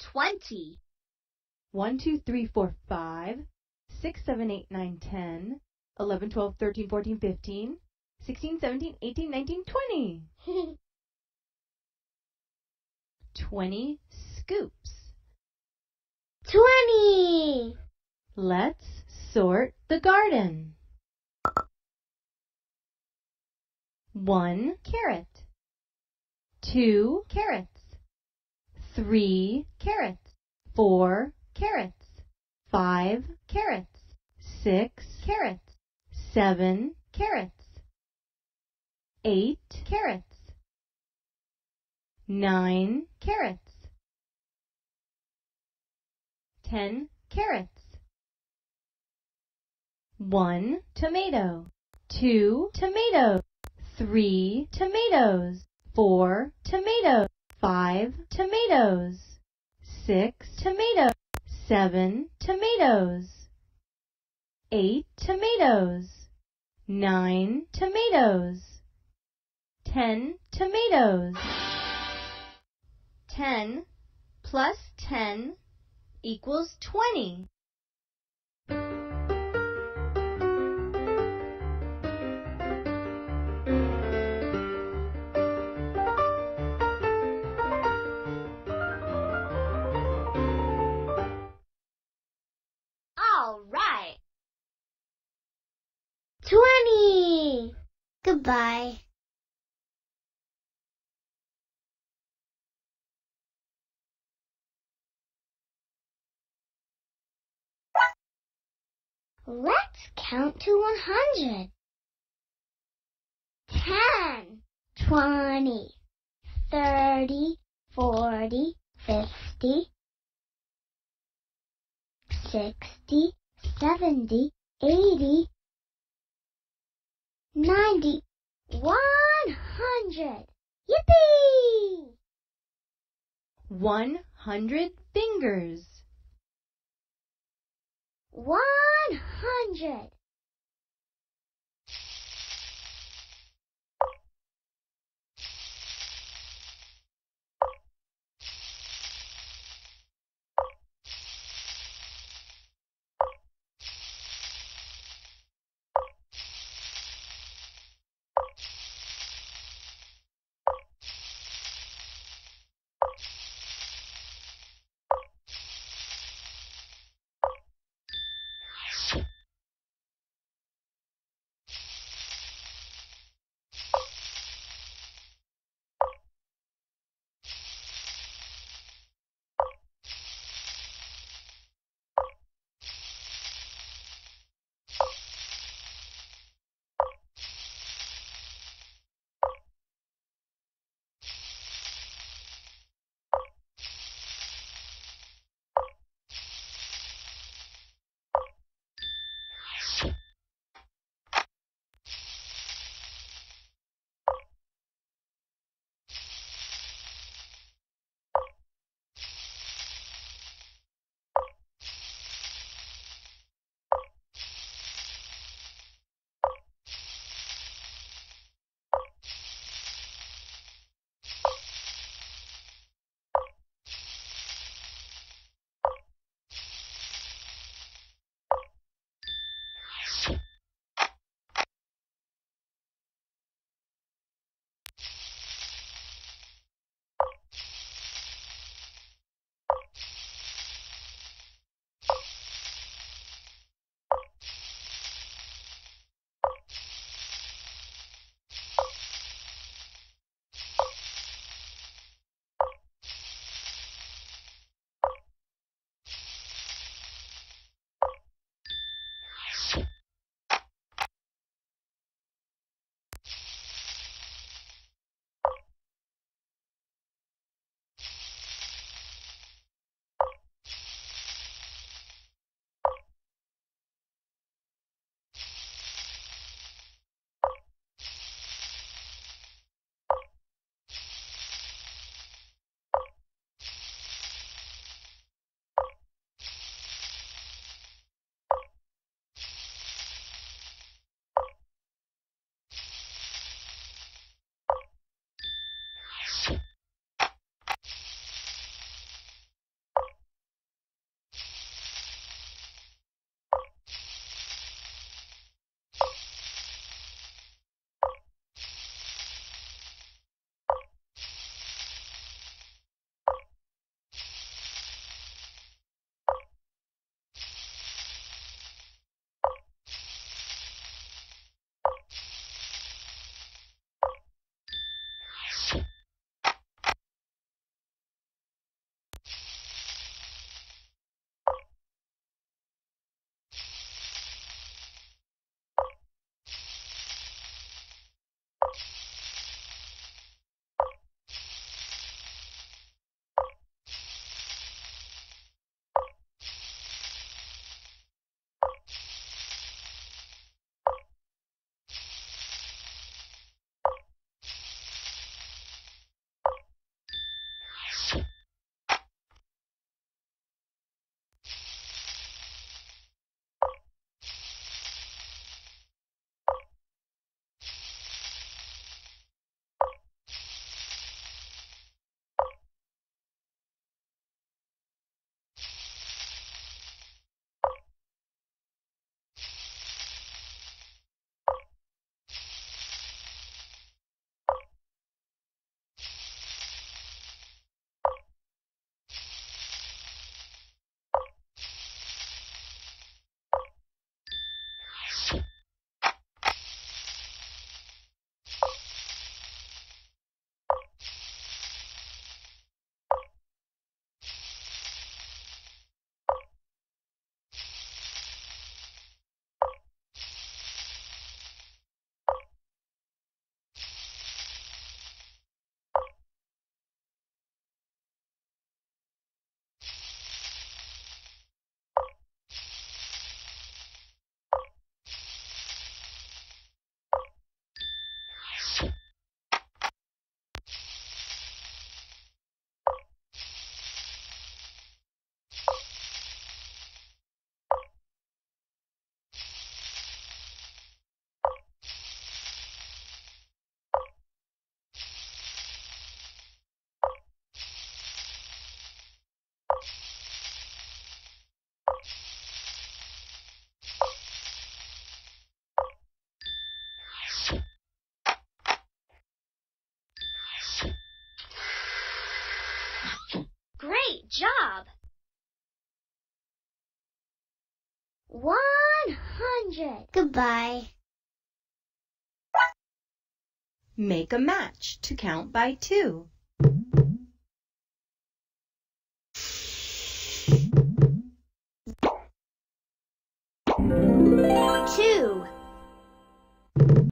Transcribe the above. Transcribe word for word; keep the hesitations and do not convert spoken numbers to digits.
twenty. one, two, three, four, five, six, seven, eight, nine, ten, eleven, twelve, thirteen, fourteen, fifteen, sixteen, seventeen, eighteen, nineteen, twenty. twenty scoops. Twenty. Let's sort the garden. One carrot. Two carrots. Three carrots. Four carrots. Five carrots. Six carrots. Seven carrots. Eight carrots. Nine carrots. Ten carrots. One tomato. Two tomatoes. Three tomatoes. Four tomatoes. Five tomatoes. Six tomatoes. Seven tomatoes. Eight tomatoes. Nine tomatoes. Ten tomatoes. Ten plus ten equals twenty. All right. Twenty. Goodbye. Let's count to one hundred. Ten, twenty, thirty, forty, fifty, sixty, seventy, eighty, ninety, one hundred. Yippee! One hundred fingers. One hundred. job! One hundred. Goodbye. Make a match to count by two. Two.